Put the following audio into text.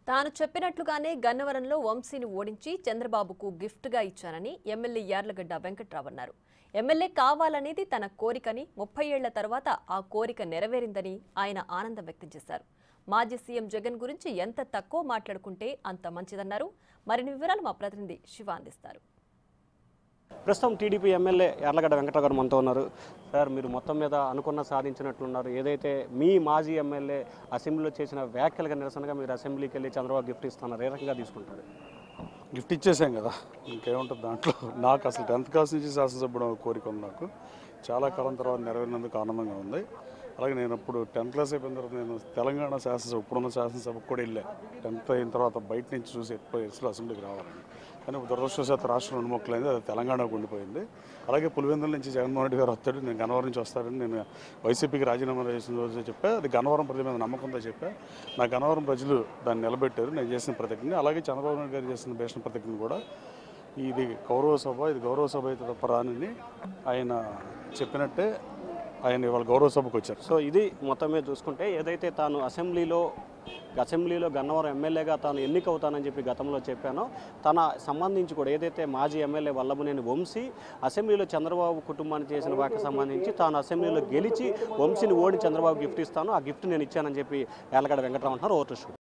తాను చెప్పినట్లుగానే గన్నవరంలో వంశీని ఓడించి చంద్రబాబుకు గిఫ్ట్గా ఇచ్చానని ఎమ్మెల్యే యార్లగడ్డ వెంకట్రావు అన్నారు. ఎమ్మెల్యే కావాలనేది తన కోరికని, 30 ఏళ్ల తర్వాత ఆ కోరిక నెరవేరిందని ఆయన ఆనందం వ్యక్తం చేశారు. మాజీ సీఎం జగన్ గురించి ఎంత తక్కువ మాట్లాడుకుంటే అంత మంచిదన్నారు. మరిన్ని వివరాలు మా ప్రతినిధి శివ అందిస్తారు. ప్రస్తుతం టీడీపీ ఎమ్మెల్యే యార్లగడ్డ వెంకట్రావు గారు మనతో ఉన్నారు. సార్, మీరు మొత్తం మీద అనుకున్న సాధించినట్లున్నారు. ఏదైతే మీ మాజీ ఎమ్మెల్యే అసెంబ్లీలో చేసిన వ్యాఖ్యలుగా నిరసనగా మీరు అసెంబ్లీకి వెళ్ళి చంద్రబాబు గిఫ్ట్ ఇస్తున్నారు. ఏ రకంగా తీసుకుంటారు? గిఫ్ట్ ఇచ్చేసాం కదా, ఇంకేముంటుంది దాంట్లో. నాకు అసలు 10th క్లాస్ నుంచి శాసనసభ్యుడు కోరిక ఉంది. నాకు చాలా కాలం తర్వాత నెరవేరినందుకు ఆనందంగా ఉంది. అలాగే నేను అప్పుడు 10th క్లాస్ అయిపోయిన తర్వాత నేను తెలంగాణ శాసనసభ, ఇప్పుడున్న శాసనసభకు కూడా వెళ్ళా. 10th అయిన తర్వాత బయట నుంచి చూసి ఎక్కువ ఇయర్స్లో అసెంబ్లీకి రావాలని. కానీ దురదృష్టవశాత్తు రాష్ట్రం విముక్తులైంది, అది తెలంగాణకు ఉండిపోయింది. అలాగే పులివెందుల నుంచి జగన్మోహన్ రెడ్డి గారు వస్తాడు, నేను గన్నవరం నుంచి వస్తాడని నేను వైసీపీకి రాజీనామా చేసిన రోజు చెప్పా. అది గన్నవరం ప్రజల మీద నమ్మకంతో చెప్పా. నా గన్నవరం ప్రజలు దాన్ని నిలబెట్టారు, నేను చేసిన ప్రతిజ్ఞని. అలాగే చంద్రబాబు నాయుడు గారు చేసిన భేషణ ప్రతిజ్ఞని కూడా, ఇది గౌరవ సభ, ఇది గౌరవ సభ అయితే తప్ప రానని ఆయన చెప్పినట్టే ఆయన ఇవాళ గౌరవ సభకు వచ్చారు. సో ఇది మొత్తం మీద చూసుకుంటే, ఏదైతే తాను అసెంబ్లీలో గన్నవరం ఎమ్మెల్యేగా తాను ఎన్నికవుతానని చెప్పి గతంలో చెప్పానో, తన సంబంధించి కూడా ఏదైతే మాజీ ఎమ్మెల్యే వల్లభనేని వంశీ అసెంబ్లీలో చంద్రబాబు కుటుంబానికి చేసిన వాటికి సంబంధించి తాను అసెంబ్లీలో గెలిచి వంశీని ఓడి చంద్రబాబు గిఫ్ట్ ఇస్తాను, ఆ గిఫ్ట్ నేను ఇచ్చానని చెప్పి యార్లగడ్డ వెంకట్రావు అంటున్నారు. ఓటు